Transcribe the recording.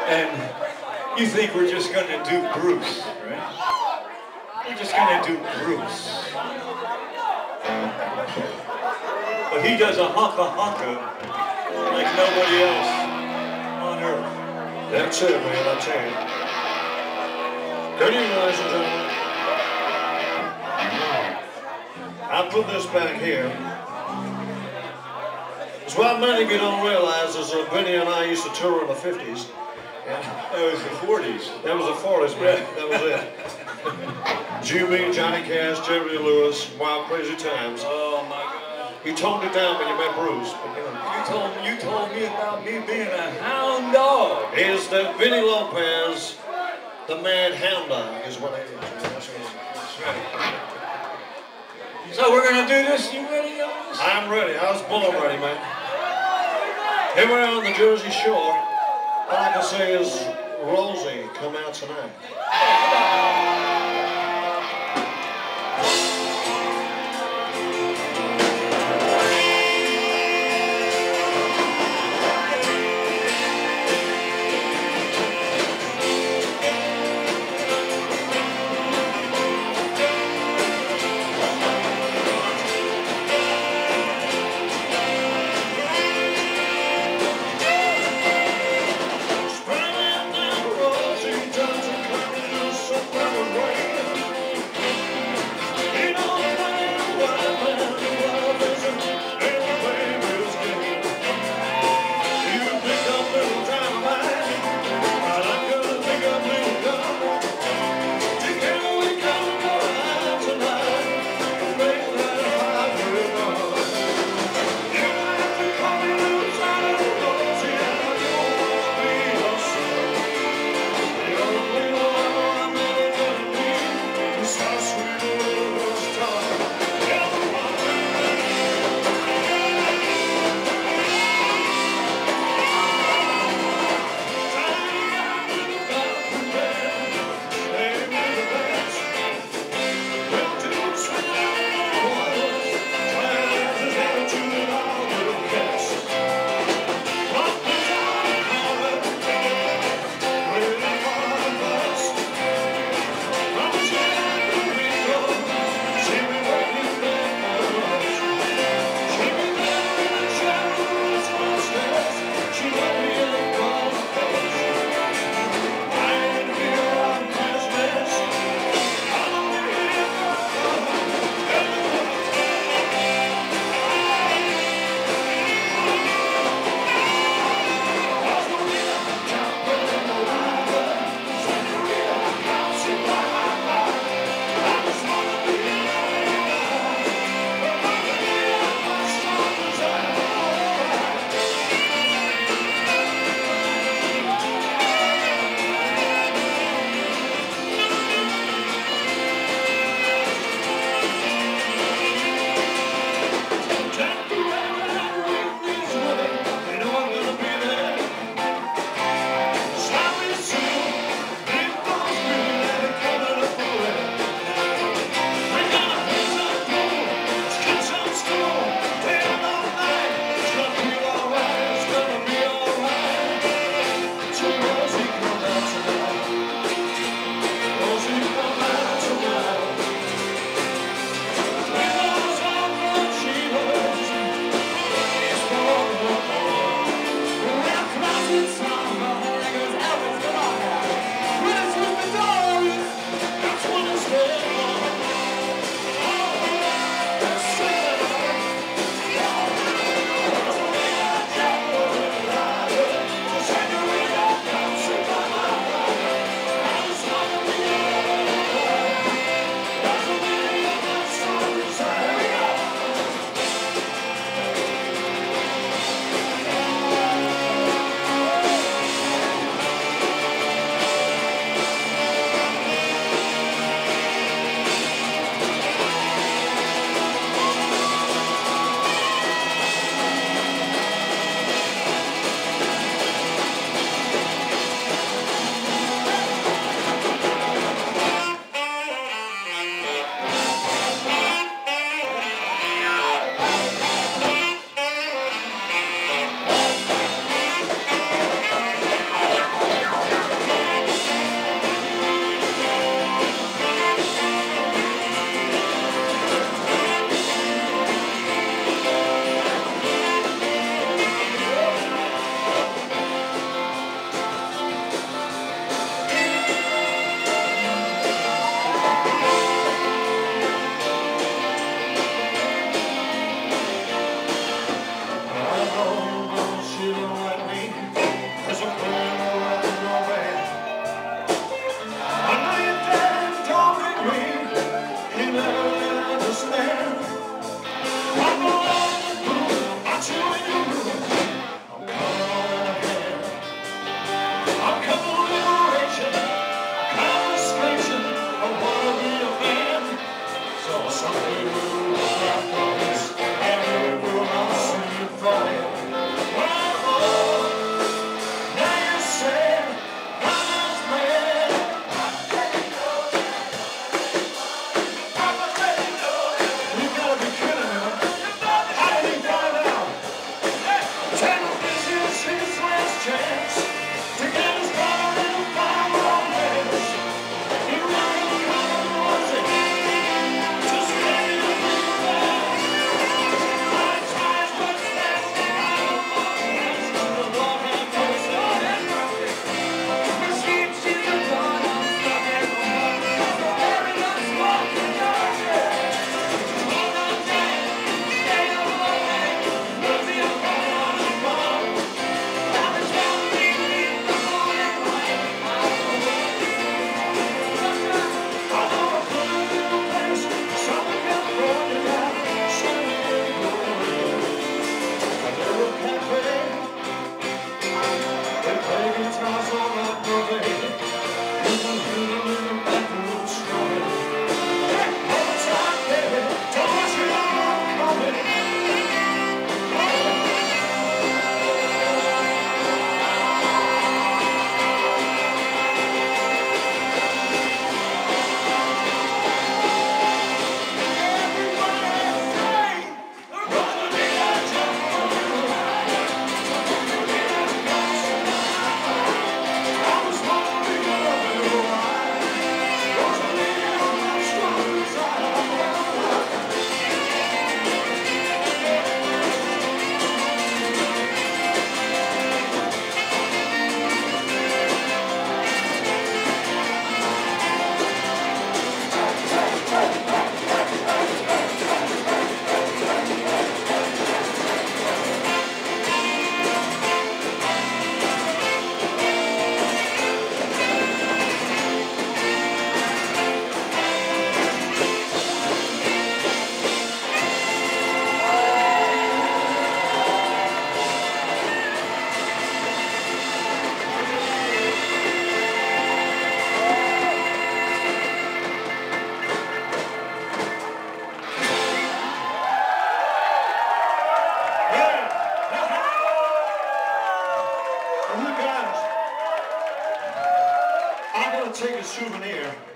And you think we're just going to do Bruce, right? We're just going to do Bruce. But he does a honka-honka like nobody else on earth. That's it, man, that's it. Good evening, ladies and gentlemen. I put this back here. It's what many of you don't realize is that Vinny and I used to tour in the 50s. That was the 40s. That was the 40s, man. That was it. Jimmy, Johnny Cash, Jerry Lee Lewis, Wild Crazy Times. Oh my God. You toned it down when you met Bruce. But, you told me about me being a hound dog. Is that Vini Lopez, the mad hound dog, is what it is. That's right. So we're gonna do this. You ready, guys? I'm ready. I was born ready, man. Here we are on the Jersey Shore. All I can say is, Rosie, come out tonight. Rosie, take a souvenir.